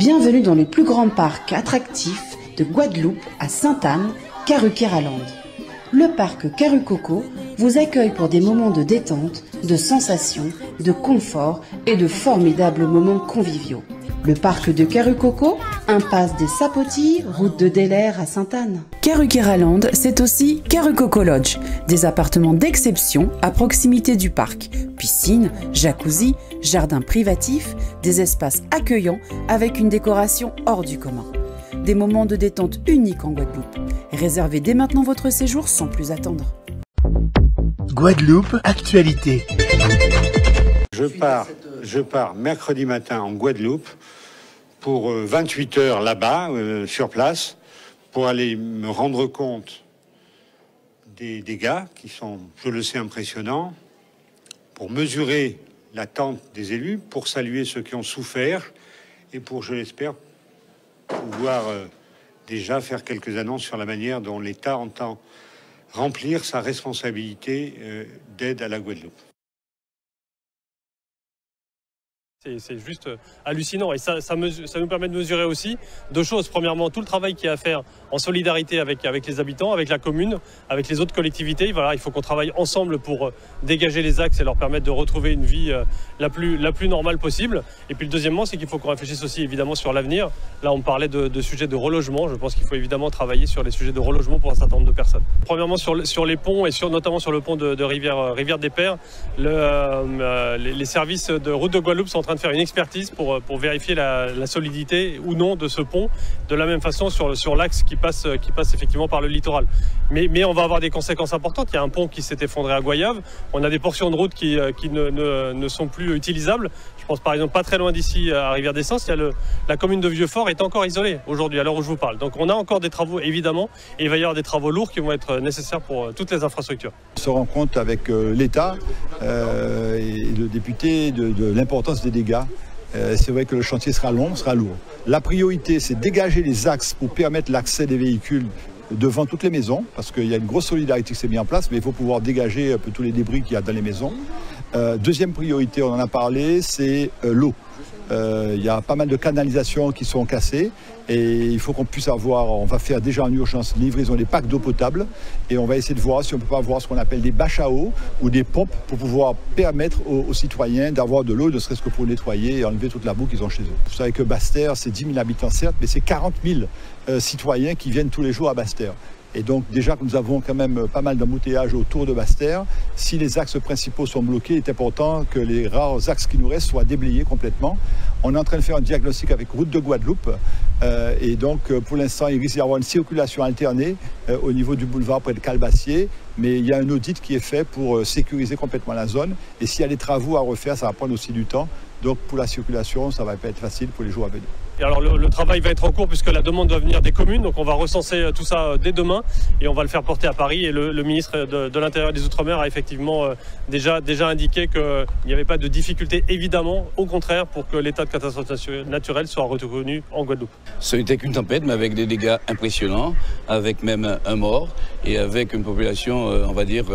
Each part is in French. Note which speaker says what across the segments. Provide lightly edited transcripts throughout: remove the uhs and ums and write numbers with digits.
Speaker 1: Bienvenue dans le plus grand parc attractif de Guadeloupe à Sainte-Anne, Karukéraland. Le parc Karukoko vous accueille pour des moments de détente, de sensations, de confort et de formidables moments conviviaux. Le parc de Karukoko, impasse des Sapotilles, route de Delair à Sainte-Anne. Karukéraland, c'est aussi Karukoko Lodge, des appartements d'exception à proximité du parc. Piscine, jacuzzi, jardin privatif, des espaces accueillants avec une décoration hors du commun. Des moments de détente uniques en Guadeloupe. Réservez dès maintenant votre séjour sans plus attendre.
Speaker 2: Guadeloupe, actualité.
Speaker 3: Je pars mercredi matin en Guadeloupe pour 28 heures là-bas, sur place, pour aller me rendre compte des dégâts qui sont, je le sais, impressionnants, pour mesurer l'attente des élus, pour saluer ceux qui ont souffert et pour, je l'espère, pouvoir déjà faire quelques annonces sur la manière dont l'État entend remplir sa responsabilité d'aide à la Guadeloupe.
Speaker 4: C'est juste hallucinant et ça nous permet de mesurer aussi deux choses. Premièrement, tout le travail qu'il y a à faire en solidarité avec les habitants, avec la commune, avec les autres collectivités. Voilà, il faut qu'on travaille ensemble pour dégager les axes et leur permettre de retrouver une vie la plus normale possible. Et puis le deuxièmement, c'est qu'il faut qu'on réfléchisse aussi évidemment sur l'avenir. Là, on parlait de sujets de relogement. Je pense qu'il faut évidemment travailler sur les sujets de relogement pour un certain nombre de personnes. Premièrement, sur les ponts et notamment sur le pont de Rivière des Pères, les services de route de Guadeloupe sont en train de faire une expertise pour vérifier la solidité ou non de ce pont, de la même façon sur l'axe qui passe effectivement par le littoral. Mais on va avoir des conséquences importantes. Il y a un pont qui s'est effondré à Goyave, on a des portions de route qui ne sont plus utilisables. Je pense par exemple pas très loin d'ici à Rivière-des-Sens, la commune de Vieux-Fort est encore isolée aujourd'hui à l'heure où je vous parle. Donc on a encore des travaux évidemment et il va y avoir des travaux lourds qui vont être nécessaires pour toutes les infrastructures.
Speaker 5: On se rend compte avec l'État et le député de l'importance des dégâts. C'est vrai que le chantier sera long, sera lourd. La priorité, c'est dégager les axes pour permettre l'accès des véhicules devant toutes les maisons, parce qu'il y a une grosse solidarité qui s'est mise en place, mais il faut pouvoir dégager un peu tous les débris qu'il y a dans les maisons. Deuxième priorité, on en a parlé, c'est l'eau. Il y a pas mal de canalisations qui sont cassées et il faut qu'on puisse on va faire déjà en urgence livraison des packs d'eau potable et on va essayer de voir si on peut pas avoir ce qu'on appelle des bâches à eau ou des pompes pour pouvoir permettre aux citoyens d'avoir de l'eau, ne serait-ce que pour nettoyer et enlever toute la boue qu'ils ont chez eux. Vous savez que Basse-Terre, c'est 10 000 habitants certes, mais c'est 40 000 citoyens qui viennent tous les jours à Basse-Terre. Et donc déjà que nous avons quand même pas mal d'embouteillages autour de Basse-Terre, si les axes principaux sont bloqués, il est important que les rares axes qui nous restent soient déblayés complètement. On est en train de faire un diagnostic avec Route de Guadeloupe et donc pour l'instant il risque d'y avoir une circulation alternée au niveau du boulevard près de Calbassier, mais il y a un audit qui est fait pour sécuriser complètement la zone et s'il y a des travaux à refaire, ça va prendre aussi du temps. Donc pour la circulation, ça ne va pas être facile pour les jours à venir.
Speaker 4: Et alors le travail va être en cours puisque la demande doit venir des communes, donc on va recenser tout ça dès demain et on va le faire porter à Paris et le ministre de l'Intérieur et des Outre-mer a effectivement déjà indiqué qu'il n'y avait pas de difficulté évidemment, au contraire pour que l'état de catastrophe naturelle soit reconnu en Guadeloupe.
Speaker 6: Ce n'était qu'une tempête mais avec des dégâts impressionnants, avec même un mort et avec une population on va dire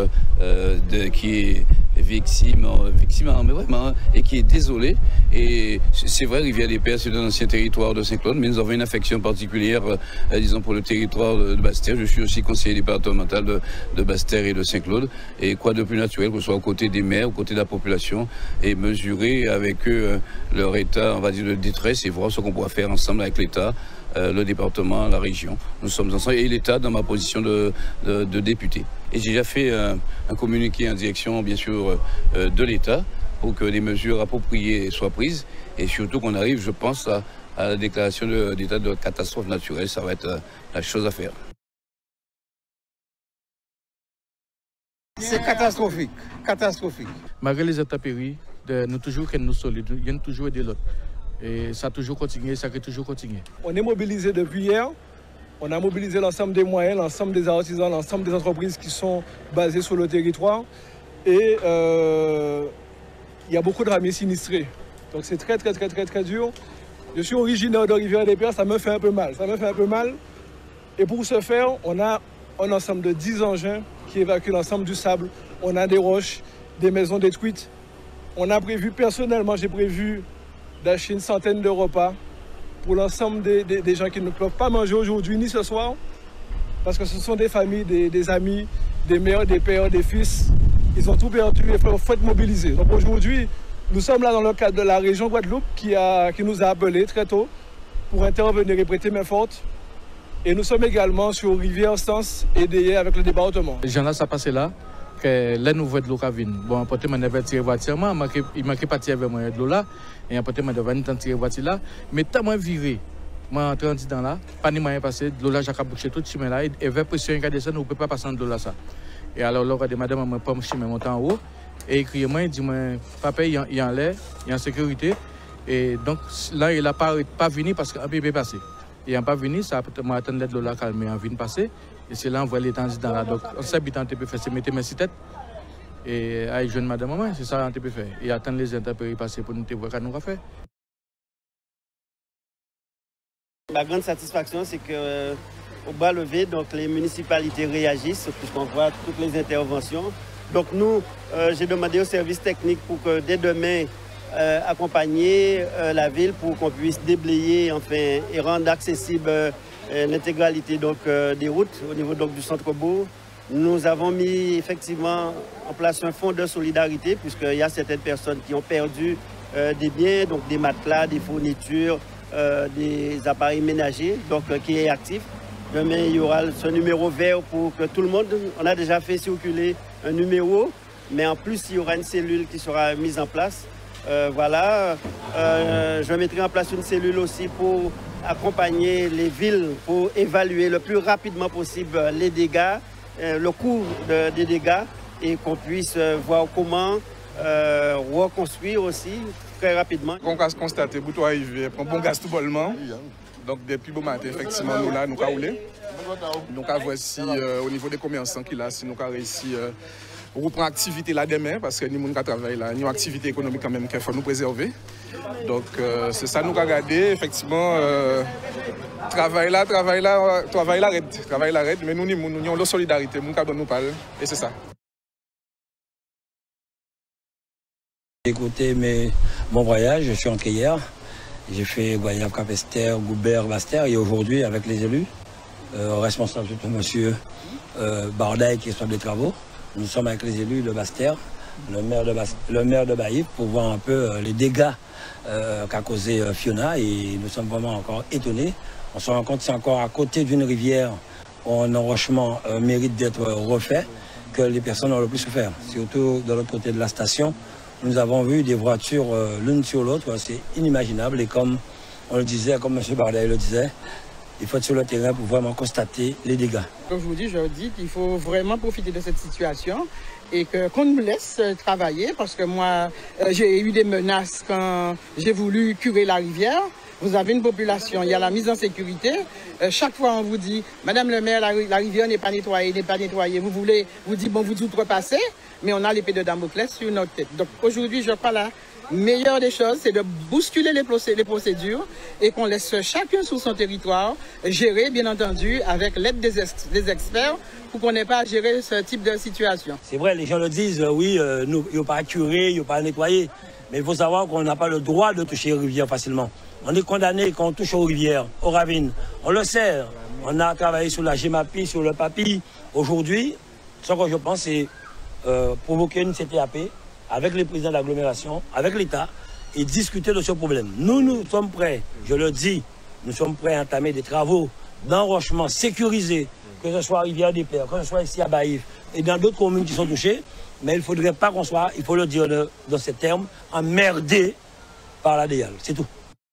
Speaker 6: qui est victime mais vraiment et qui est désolée et c'est vrai Rivière des Pères c'est un ancien territoire de Saint-Claude, mais nous avons une affection particulière, disons, pour le territoire de Basse-Terre. Je suis aussi conseiller départemental de Basse-Terre et de Saint-Claude. Et quoi de plus naturel que ce soit aux côtés des maires, aux côtés de la population, et mesurer avec eux leur état, on va dire, de détresse et voir ce qu'on pourra faire ensemble avec l'État, le département, la région. Nous sommes ensemble et l'État dans ma position de député. Et j'ai déjà fait un communiqué en direction, bien sûr, de l'État pour que des mesures appropriées soient prises et surtout qu'on arrive, je pense, à la déclaration d'état de catastrophe naturelle. Ça va être la chose à faire.
Speaker 7: C'est catastrophique, catastrophique.
Speaker 8: Malgré les intempéries, nous toujours que nous solides, il y a toujours de l'autre. Et ça a toujours continué, ça a toujours continué.
Speaker 7: On est mobilisé depuis hier. On a mobilisé l'ensemble des moyens, l'ensemble des artisans, l'ensemble des entreprises qui sont basées sur le territoire. Et il y a beaucoup de rames sinistrés. Donc c'est très dur. Je suis originaire de Rivière des Pères, ça me fait un peu mal. Et pour ce faire, on a un ensemble de 10 engins qui évacuent l'ensemble du sable. On a des roches, des maisons détruites. On a prévu, personnellement, j'ai prévu d'acheter une centaine de repas pour l'ensemble des gens qui ne peuvent pas manger aujourd'hui ni ce soir, parce que ce sont des familles, des amis, des mères, des pères, des fils. Ils ont tout perdu et il faut être mobilisés. Donc aujourd'hui, nous sommes là dans le cadre de la région Guadeloupe qui nous a appelés très tôt pour intervenir et prêter main forte. Et nous sommes également sur Rivière Stance et Deyé avec le département.
Speaker 8: Les gens là, ça passe là, que les nouveaux de l'eau qui viennent. Bon, apporter mon voiture voiture, il manquait pas de moi de l'eau là, et apporter mon voiture là, mais tant moi viré. Moi, en 30 ans là, pas ni moyen passé, de l'eau là, j'ai bouché tout le chemin là, et vers pression qui descend, on ne peut pas passer de l'eau là ça. Et alors, là, madame m'a pas chemin monter en haut, et écrit-moi, il dit, papa, il est en l'air, il est en sécurité. Et donc, là, il n'a pas venu parce qu'un bébé passé. Il n'a pas venu, ça m'a attendu de l'eau là, calmer, en vient passer. Et c'est là, on voit les temps là. Donc, on s'habite en TP faire, c'est mettre mes têtes. Et avec jeune madame maman, c'est ça, on peut faire. Et attendre les intempéries passer pour nous voir ce qu'on va faire.
Speaker 2: La grande satisfaction, c'est que au bas levé, donc les municipalités réagissent puisqu'on voit toutes les interventions. Donc nous, j'ai demandé aux services techniques pour que dès demain, accompagner la ville pour qu'on puisse déblayer enfin, et rendre accessible l'intégralité des routes au niveau donc, du centre-bourg. Nous avons mis effectivement en place un fonds de solidarité puisqu'il y a certaines personnes qui ont perdu des biens, donc des matelas, des fournitures, des appareils ménagers, donc qui est actif. Demain, il y aura ce numéro vert pour que tout le monde, on a déjà fait circuler un numéro, mais en plus, il y aura une cellule qui sera mise en place. Voilà, je mettrai en place une cellule aussi pour accompagner les villes, pour évaluer le plus rapidement possible les dégâts, le coût des dégâts, et qu'on puisse voir comment reconstruire aussi très rapidement.
Speaker 9: On a constaté que toi arrivé, un bon gaz tout bonnement. Donc depuis bon matin, effectivement, nous là, nous avons roulé. Nous avons voir si au niveau des commerçants qui là, si nous avons réussi à reprendre l'activité là demain, parce que nous avons travaillé là, nous avons une activité économique quand même qu'il faut nous préserver. Donc c'est ça nous avons regardé, effectivement, travail là, mais nous avons la solidarité, nous avons nous parler, et c'est ça.
Speaker 10: Écoutez, mon voyage, je suis entré hier. J'ai fait Guayave, Capesterre, Goubert, Bastère, et aujourd'hui avec les élus, responsable de M. Bardaï qui est responsable des travaux, nous sommes avec les élus de Bastère, le maire de Baïf, pour voir un peu les dégâts qu'a causé Fiona, et nous sommes vraiment encore étonnés. On se rend compte que c'est encore à côté d'une rivière où un enrochement mérite d'être refait, que les personnes ont le plus souffert, surtout de l'autre côté de la station. Nous avons vu des voitures l'une sur l'autre, c'est inimaginable. Et comme on le disait, comme M. Bardaï le disait, il faut être sur le terrain pour vraiment constater les dégâts.
Speaker 11: Comme je vous dis qu'il faut vraiment profiter de cette situation et qu'on nous laisse travailler, parce que moi, j'ai eu des menaces quand j'ai voulu curer la rivière. Vous avez une population, il y a la mise en sécurité. Chaque fois, on vous dit, Madame le maire, la rivière n'est pas nettoyée, vous dites, bon, vous outrepassez, mais on a l'épée de Damoclès sur notre tête. Donc aujourd'hui, je crois la meilleure des choses, c'est de bousculer les procédures et qu'on laisse chacun sur son territoire gérer, bien entendu, avec l'aide des experts, pour qu'on n'ait pas à gérer ce type de situation.
Speaker 10: C'est vrai, les gens le disent, oui, il n'y a pas à curer, il n'y a pas à nettoyer. Mais il faut savoir qu'on n'a pas le droit de toucher les rivières facilement. On est condamné quand on touche aux rivières, aux ravines. On le sait. On a travaillé sur la GEMAPI, sur le PAPI. Aujourd'hui, ce que je pense, c'est provoquer une CTAP avec les présidents d'agglomération, avec l'État, et discuter de ce problème. Nous sommes prêts, je le dis, nous sommes prêts à entamer des travaux d'enrochement sécurisés, que ce soit à Rivière-des-Pères, que ce soit ici à Baïf, et dans d'autres communes qui sont touchées. Mais il ne faudrait pas qu'on soit, il faut le dire dans ces termes, emmerdé par la DIAL. C'est tout.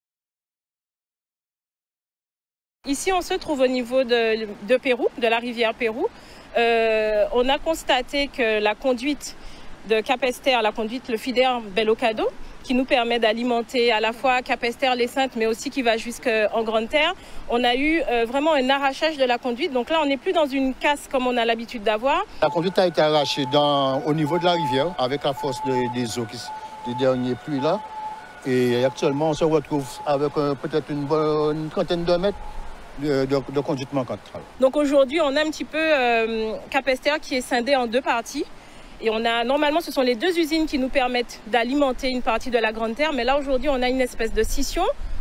Speaker 12: Ici, on se trouve au niveau de Pérou, de la rivière Pérou. On a constaté que la conduite de Capesterre, la conduite le Fider Bellocado, qui nous permet d'alimenter à la fois Capesterre, les Saintes, mais aussi qui va jusqu'en Grande Terre. On a eu vraiment un arrachage de la conduite. Donc là, on n'est plus dans une casse comme on a l'habitude d'avoir.
Speaker 13: La conduite a été arrachée au niveau de la rivière avec la force des eaux des derniers pluies là. Et actuellement, on se retrouve avec peut-être une trentaine de mètres de conduite manquante.
Speaker 12: Donc aujourd'hui, on a un petit peu Capesterre qui est scindé en deux parties. Et on a, normalement, ce sont les deux usines qui nous permettent d'alimenter une partie de la Grande Terre. Mais là, aujourd'hui, on a une espèce de scission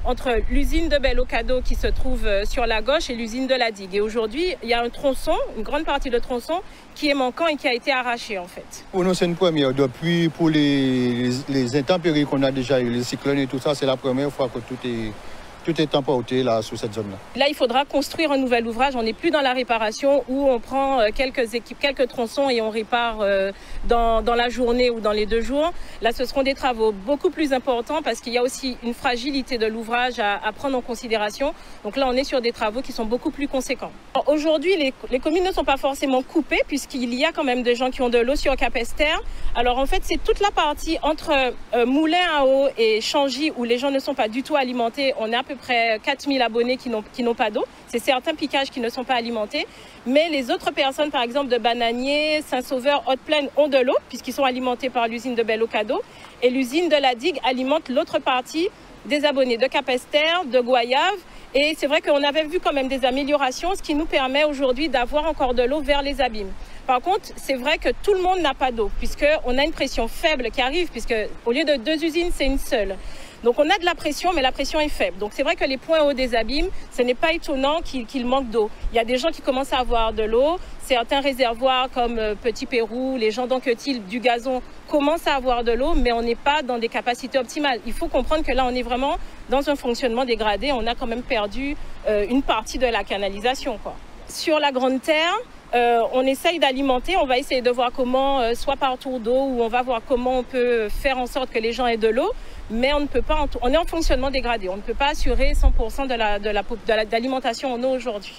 Speaker 12: entre l'usine de Bel-Ocado qui se trouve sur la gauche et l'usine de la digue. Et aujourd'hui, il y a un tronçon, une grande partie de tronçon qui est manquant et qui a été arraché en fait.
Speaker 13: Pour nous, c'est une première. Depuis, pour les intempéries qu'on a déjà eu, les cyclones et tout ça, c'est la première fois que tout est emporté là, sur cette zone-là.
Speaker 12: Là, il faudra construire un nouvel ouvrage. On n'est plus dans la réparation où on prend quelques tronçons et on répare dans la journée ou dans les 2 jours. Là, ce seront des travaux beaucoup plus importants parce qu'il y a aussi une fragilité de l'ouvrage à prendre en considération. Donc là, on est sur des travaux qui sont beaucoup plus conséquents. Aujourd'hui, les communes ne sont pas forcément coupées puisqu'il y a quand même des gens qui ont de l'eau sur Capesterre. Alors en fait, c'est toute la partie entre Moulin à eau et Changy où les gens ne sont pas du tout alimentés. On est à peu près 4000 abonnés qui n'ont pas d'eau. C'est certains piquages qui ne sont pas alimentés. Mais les autres personnes, par exemple de Bananier, Saint-Sauveur, Haute-Plaine, ont de l'eau puisqu'ils sont alimentés par l'usine de Bel-Ocado. Et l'usine de la digue alimente l'autre partie des abonnés de Capesterre, de Goyave. Et c'est vrai qu'on avait vu quand même des améliorations, ce qui nous permet aujourd'hui d'avoir encore de l'eau vers les abîmes. Par contre, c'est vrai que tout le monde n'a pas d'eau puisqu'on a une pression faible qui arrive puisque au lieu de 2 usines, c'est une seule. Donc on a de la pression, mais la pression est faible. Donc c'est vrai que les points hauts des abîmes, ce n'est pas étonnant qu'il manque d'eau. Il y a des gens qui commencent à avoir de l'eau. Certains réservoirs comme Petit Pérou, les gens d'Anquetil, du Gazon, commencent à avoir de l'eau, mais on n'est pas dans des capacités optimales. Il faut comprendre que là, on est vraiment dans un fonctionnement dégradé. On a quand même perdu une partie de la canalisation, quoi. Sur la Grande Terre, on essaye d'alimenter, on va essayer de voir comment, soit par tour d'eau, ou on va voir comment on peut faire en sorte que les gens aient de l'eau, mais on ne peut pas, on est en fonctionnement dégradé, on ne peut pas assurer 100% de l'alimentation en eau aujourd'hui.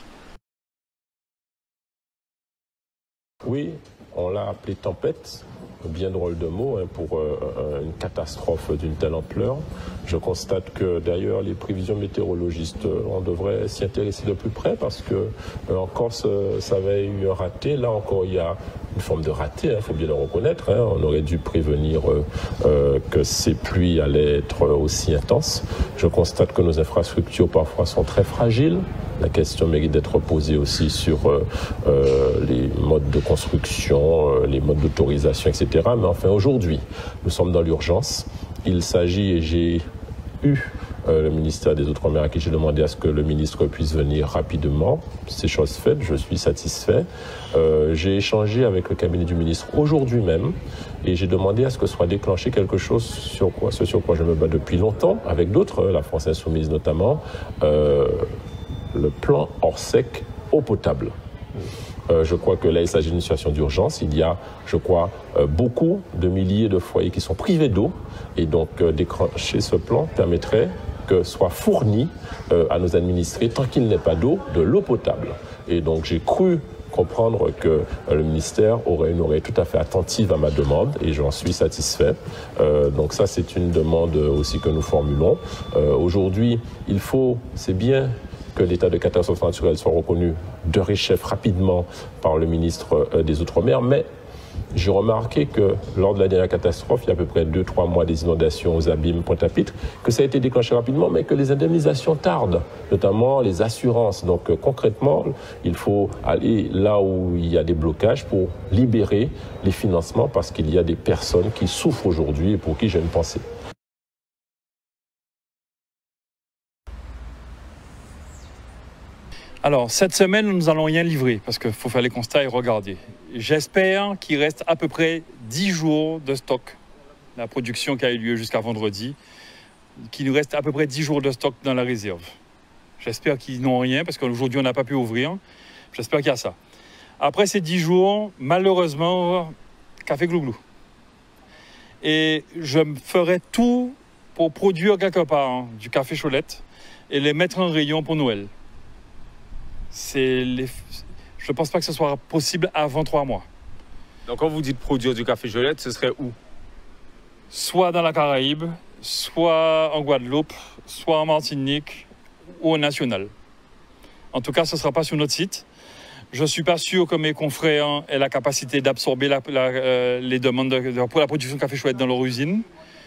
Speaker 14: Oui, on l'a appelé tempête, bien drôle de mot pour une catastrophe d'une telle ampleur. Je constate que d'ailleurs les prévisions météorologistes, on devrait s'y intéresser de plus près parce que en Corse, ça avait eu un raté. Là encore, il y a une forme de raté, il faut bien le reconnaître. On aurait dû prévenir que ces pluies allaient être aussi intenses. Je constate que nos infrastructures parfois sont très fragiles. La question mérite d'être posée aussi sur les modes de construction, les modes d'autorisation, etc. Mais enfin, aujourd'hui, nous sommes dans l'urgence. Il s'agit, et j'ai eu le ministère des Outre-mer à qui j'ai demandé à ce que le ministre puisse venir rapidement. C'est chose faite, je suis satisfait. J'ai échangé avec le cabinet du ministre aujourd'hui même et j'ai demandé à ce que soit déclenché quelque chose sur quoi je me bats depuis longtemps, avec d'autres, la France Insoumise notamment, le plan Orsec eau potable. Je crois que là, il s'agit d'une situation d'urgence. Il y a, je crois, beaucoup de milliers de foyers qui sont privés d'eau. Et donc, déclencher ce plan permettrait que soit fourni à nos administrés, tant qu'il n'est pas d'eau, de l'eau potable. Et donc, j'ai cru comprendre que le ministère aurait une oreille tout à fait attentive à ma demande et j'en suis satisfait. Donc ça, c'est une demande aussi que nous formulons. Aujourd'hui, c'est bien que l'état de catastrophe naturelle soit reconnu de rechef rapidement par le ministre des Outre-mer, mais j'ai remarqué que lors de la dernière catastrophe, il y a à peu près 2-3 mois des inondations aux abîmes Pointe-à-Pitre, que ça a été déclenché rapidement, mais que les indemnisations tardent, notamment les assurances. Donc concrètement, il faut aller là où il y a des blocages pour libérer les financements, parce qu'il y a des personnes qui souffrent aujourd'hui et pour qui j'ai une pensée.
Speaker 15: Alors, cette semaine, nous n'allons rien livrer parce qu'il faut faire les constats et regarder. J'espère qu'il reste à peu près 10 jours de stock. La production qui a eu lieu jusqu'à vendredi, qu'il nous reste à peu près 10 jours de stock dans la réserve. J'espère qu'ils n'ont rien parce qu'aujourd'hui, on n'a pas pu ouvrir. J'espère qu'il y a ça. Après ces 10 jours, malheureusement, café glouglou. Et je ferai tout pour produire quelque part du café Cholette et les mettre en rayon pour Noël. Je ne pense pas que ce soit possible avant 3 mois.
Speaker 16: Donc quand vous dites produire du café Cholette, ce serait où?
Speaker 15: Soit dans la Caraïbe, soit en Guadeloupe, soit en Martinique ou au national. En tout cas, ce ne sera pas sur notre site. Je ne suis pas sûr que mes confrères aient la capacité d'absorber les demandes pour la production de café Cholette dans leur usine.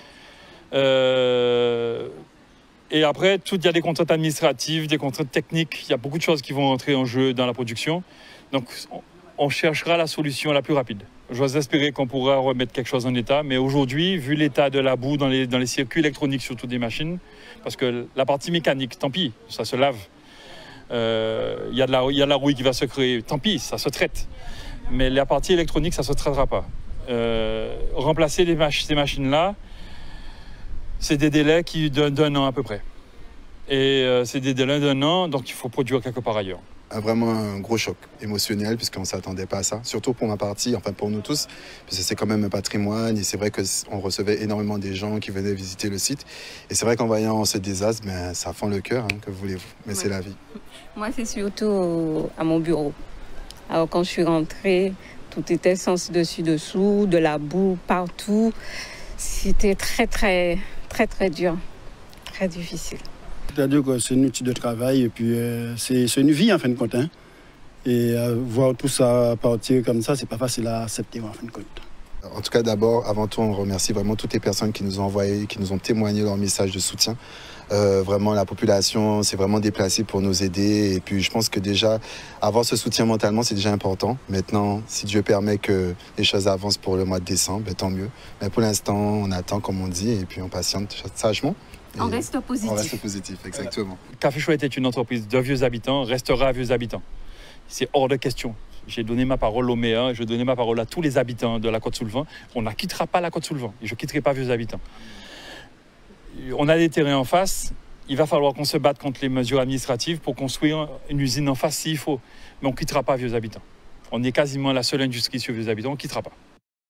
Speaker 15: Et après, il y a des contraintes administratives, des contraintes techniques. Il y a beaucoup de choses qui vont entrer en jeu dans la production. Donc, on cherchera la solution la plus rapide. J'ose espérer qu'on pourra remettre quelque chose en état, mais aujourd'hui, vu l'état de la boue dans les circuits électroniques, surtout des machines, parce que la partie mécanique, tant pis, ça se lave. Il y a de la rouille qui va se créer, tant pis, ça se traite. Mais la partie électronique, ça ne se traitera pas. Remplacer ces machines-là, c'est des délais d'un an à peu près. Et c'est des délais d'un an, donc il faut produire quelque part ailleurs.
Speaker 17: Vraiment un gros choc émotionnel puisqu'on ne s'attendait pas à ça, surtout pour ma partie, enfin pour nous tous, parce que c'est quand même un patrimoine et c'est vrai qu'on recevait énormément des gens qui venaient visiter le site. Et c'est vrai qu'en voyant ce désastre, ben, ça fend le cœur, hein, que voulez-vous, mais c'est la vie.
Speaker 18: Moi, c'est surtout à mon bureau. Alors quand je suis rentrée, tout était sens dessus-dessous, de la boue partout. C'était très dur, très difficile.
Speaker 19: C'est-à-dire que c'est un outil de travail et puis c'est une vie en fin de compte. Hein. Et voir tout ça partir comme ça, c'est pas facile à accepter en fin de compte.
Speaker 17: En tout cas, d'abord, avant tout, on remercie vraiment toutes les personnes qui nous ont envoyé, qui nous ont témoigné leur message de soutien. Vraiment, la population s'est vraiment déplacée pour nous aider. Et puis, je pense que déjà, avoir ce soutien mentalement, c'est déjà important. Maintenant, si Dieu permet que les choses avancent pour le mois de décembre, ben, tant mieux. Mais pour l'instant, on attend, comme on dit, et puis on patiente sagement.
Speaker 18: On reste positif.
Speaker 17: On reste positif, exactement.
Speaker 15: Café Chouette est une entreprise de vieux habitants, restera à vieux habitants. C'est hors de question. J'ai donné ma parole aux maires, je donné ma parole à tous les habitants de la Côte-sous-le-Vent. On ne quittera pas la Côte-sous-le-Vent et je ne quitterai pas vieux habitants. On a des terrains en face, il va falloir qu'on se batte contre les mesures administratives pour construire une usine en face s'il faut. Mais on ne quittera pas vieux habitants. On est quasiment la seule industrie sur vieux habitants, on ne quittera pas.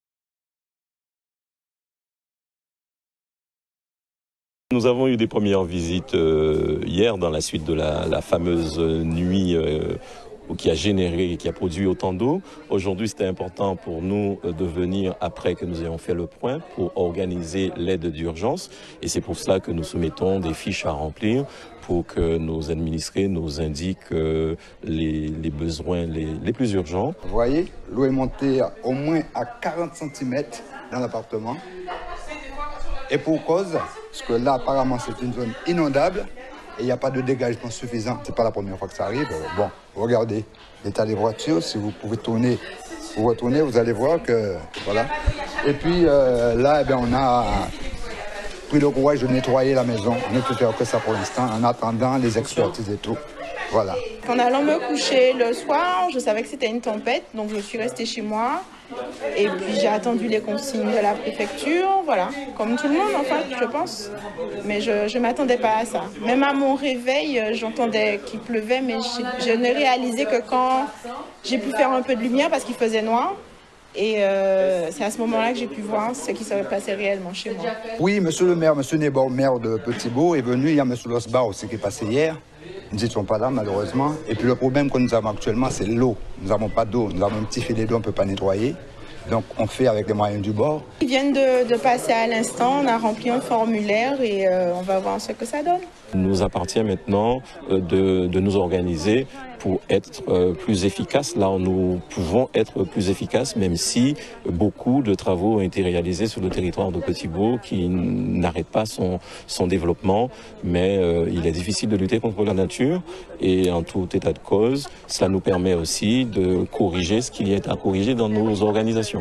Speaker 14: Nous avons eu des premières visites hier dans la suite de la fameuse nuit qui a généré, qui a produit autant d'eau. Aujourd'hui, c'était important pour nous de venir après que nous ayons fait le point pour organiser l'aide d'urgence. Et c'est pour cela que nous soumettons des fiches à remplir pour que nos administrés nous indiquent les besoins les plus urgents.
Speaker 20: Vous voyez, l'eau est montée au moins à 40 cm dans l'appartement. Et pour cause, parce que là, apparemment, c'est une zone inondable et il n'y a pas de dégagement suffisant. Ce n'est pas la première fois que ça arrive. Bon, regardez l'état des voitures. Si vous pouvez tourner, vous retournez, vous allez voir que... Voilà. Et puis là, eh bien, on a pris le courage de nettoyer la maison. On ne peut faire que ça pour l'instant, en attendant les expertises et tout. Voilà.
Speaker 21: En allant me coucher le soir, je savais que c'était une tempête, donc je suis restée chez moi. Et puis j'ai attendu les consignes de la préfecture, voilà, comme tout le monde en fait, je pense. Mais je ne m'attendais pas à ça. Même à mon réveil, j'entendais qu'il pleuvait, mais je ne réalisais que quand j'ai pu faire un peu de lumière parce qu'il faisait noir. Et c'est à ce moment-là que j'ai pu voir ce qui se passait réellement chez moi.
Speaker 20: Oui, monsieur le maire, monsieur Nebor, maire de Petit-Beau, est venu. Il y a monsieur Losbar aussi qui est passé hier. Nous n'étions pas là, malheureusement. Et puis le problème que nous avons actuellement, c'est l'eau. Nous n'avons pas d'eau. Nous avons un petit filet d'eau, on ne peut pas nettoyer. Donc on fait avec les moyens du bord.
Speaker 21: Ils viennent de passer à l'instant, on a rempli un formulaire et on va voir ce que ça donne.
Speaker 14: Il nous appartient maintenant de nous organiser pour être plus efficaces là où nous pouvons être plus efficaces, même si beaucoup de travaux ont été réalisés sur le territoire de Petit-Beau qui n'arrête pas son développement, mais il est difficile de lutter contre la nature et en tout état de cause, cela nous permet aussi de corriger ce qu'il y a à corriger dans nos organisations.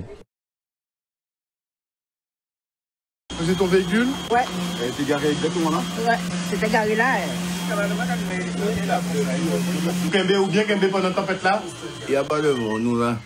Speaker 22: C'est ton véhicule?
Speaker 21: Ouais.
Speaker 22: Elle était garée exactement là?
Speaker 21: Ouais, c'était garé là.
Speaker 22: Vous Kembe ou bien Kembe pendant la tempête là?
Speaker 23: Il n'y a pas de mot, nous là.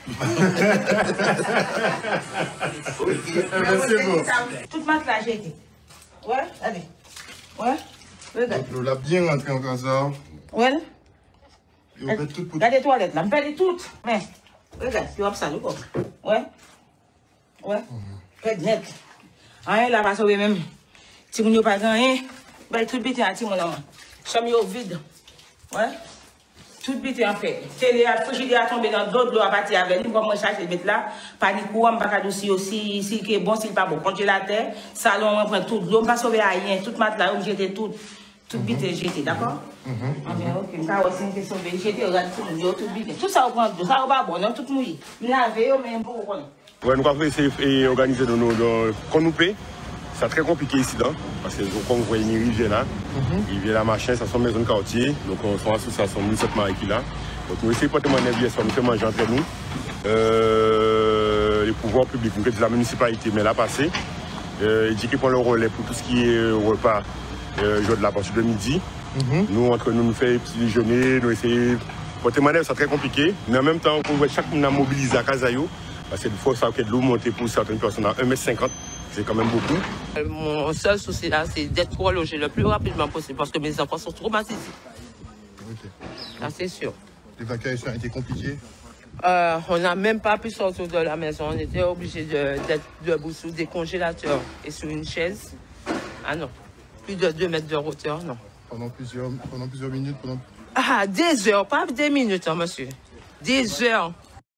Speaker 22: C'est beau.
Speaker 21: Toute ma là, j'ai été. Ouais, allez. Ouais, regarde.
Speaker 22: L'eau l'a bien rentré en casa.
Speaker 21: Ouais.
Speaker 22: Regarde
Speaker 21: les toilettes là, me fais les toutes. Mais, regarde, tu vois ça, quoi. Ouais. Ouais. Faites net. Rien là, va sauver même. Si vous n'avez pas gagné, bah, tout bête à Timon. Chambre vide. Ouais. Tout bête en fait. Télé, frigidaire a tombé dans d'autres l'eau à partir avec nous. Comme moi, cherche les bêtes là. Panique ou on va pas aussi, si c'est bon, si pas bon. Congélateur, salon, on prend tout. L'eau, on va sauver rien. Toute matelas, on jette tout. Tout bête jeté, d'accord? Ok. Ça aussi, on peut sauver. Jeté, regarde tout le monde, tout bête. Tout ça, on prend. Ça, on va bon, non? Tout mouillé. Mais avec eux, mais un peu, on connaît.
Speaker 22: Ouais, nous avons essayé d'organiser qu'on nous paie. C'est très compliqué ici, là, parce que comme vous voyez, une rivière là, rivière là, machin, ça sont maisons de quartier, donc on sont association Municipal qui là. Donc nous essayons de porter mon avis, nous faisons manger entre nous. les pouvoirs publics, de la municipalité, mais là passé, il dit qu'il prend le relais pour tout ce qui est repas jour de la partie de midi. Nous, entre nous faisons petit déjeuner, nous essayons. Pour témoigner, c'est très compliqué, mais en même temps, on voit chaque monde a mobilisé à Kazayo, parce qu'il faut savoir que de l'eau monter pour certaines personnes à 1,50 m, c'est quand même beaucoup.
Speaker 1: Mon seul souci là, c'est d'être prolongé le plus rapidement possible, parce que mes enfants sont traumatisés. Là, c'est sûr.
Speaker 3: L'évacuation a été compliquée?
Speaker 1: On n'a même pas pu sortir de la maison. On était obligé d'être debout sous des congélateurs et sur une chaise. Ah non, plus de 2 mètres de hauteur, non.
Speaker 3: Pendant plusieurs minutes?
Speaker 1: Ah, des heures, pas des minutes, hein, monsieur. Des heures.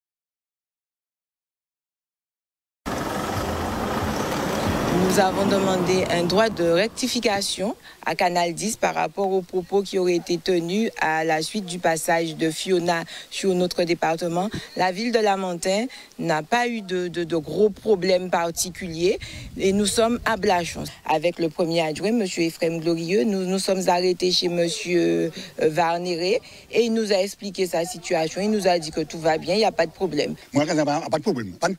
Speaker 5: Nous avons demandé un droit de rectification à Canal 10 par rapport aux propos qui auraient été tenus à la suite du passage de Fiona sur notre département. La ville de Lamentin n'a pas eu de gros problèmes particuliers et nous sommes à Blachon. Avec le premier adjoint, M. Ephraim Glorieux, nous sommes arrêtés chez M. Varnéré et il nous a expliqué sa situation. Il nous a dit que tout va bien, il n'y a pas de problème.
Speaker 24: Moi, il n'y a pas de problème. Pas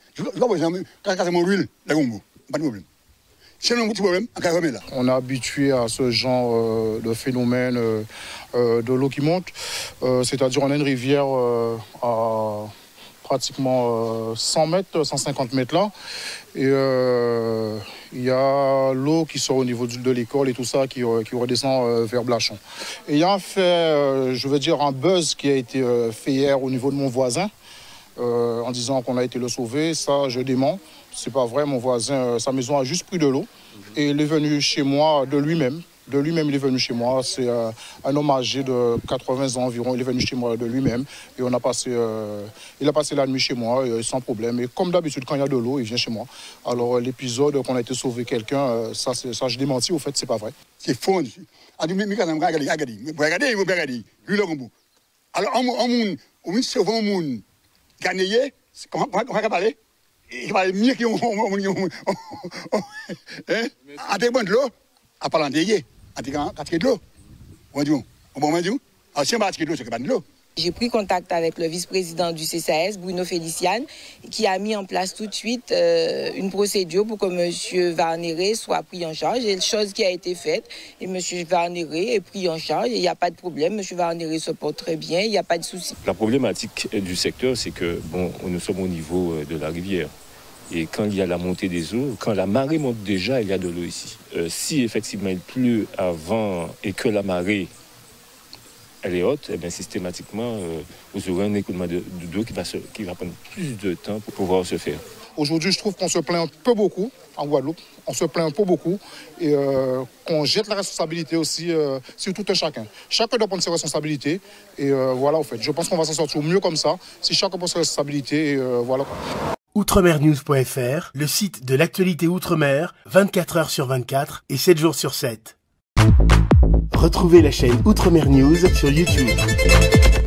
Speaker 24: de problème.
Speaker 3: On est habitué à ce genre de phénomène de l'eau qui monte. C'est-à-dire on a une rivière à pratiquement 100 mètres, 150 mètres là. Et il y a l'eau qui sort au niveau de l'école et tout ça qui redescend vers Blachon. Et il y a un fait, je veux dire un buzz qui a été fait hier au niveau de mon voisin. En disant qu'on a été le sauver, ça je dément. C'est pas vrai, mon voisin, sa maison a juste pris de l'eau et il est venu chez moi de lui-même. De lui-même, il est venu chez moi. C'est un homme âgé de 80 ans environ. Il est venu chez moi de lui-même et il a passé la nuit chez moi sans problème. Et comme d'habitude, quand il y a de l'eau, il vient chez moi. Alors l'épisode qu'on a été sauver quelqu'un, ça je démentis. Au fait, c'est pas vrai.
Speaker 24: C'est faux. Alors, on sauve un monde gagné, comment on va parler? Il va mieux que à des bonnes de l'eau, à parler d'ayé, à des quatre de l'eau. On va dire, si on va de l'eau, c'est pas de l'eau.
Speaker 5: J'ai pris contact avec le vice-président du CCAS, Bruno Féliciane, qui a mis en place tout de suite une procédure pour que M. Varnéré soit pris en charge. Et chose qui a été faite, et M. Varnéré est pris en charge, et il n'y a pas de problème. M. Varnéré se porte très bien, il n'y a pas de souci.
Speaker 14: La problématique du secteur, c'est que nous sommes au niveau de la rivière. Et quand il y a la montée des eaux, quand la marée monte déjà, il y a de l'eau ici. Si effectivement il pleut avant et que la marée elle est haute, et bien systématiquement, vous aurez un écoulement d'eau qui va prendre plus de temps pour pouvoir se faire.
Speaker 3: Aujourd'hui, je trouve qu'on se plaint un peu beaucoup en Guadeloupe. On se plaint un peu beaucoup et qu'on jette la responsabilité aussi sur tout un chacun. Chacun doit prendre ses responsabilités et voilà, au fait. Je pense qu'on va s'en sortir mieux comme ça, si chacun prend ses responsabilités et voilà.
Speaker 25: Outremernews.fr, le site de l'actualité Outre-mer, 24 heures sur 24 et 7 jours sur 7. Retrouvez la chaîne Outremer News sur YouTube.